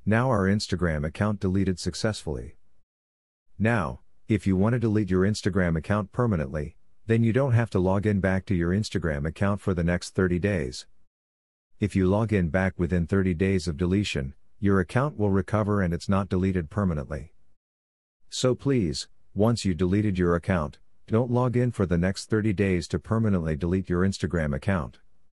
Now our Instagram account deleted successfully. Now, if you want to delete your Instagram account permanently, then you don't have to log in back to your Instagram account for the next 30 days. If you log in back within 30 days of deletion, your account will recover and it's not deleted permanently. So please, once you deleted your account, don't log in for the next 30 days to permanently delete your Instagram account.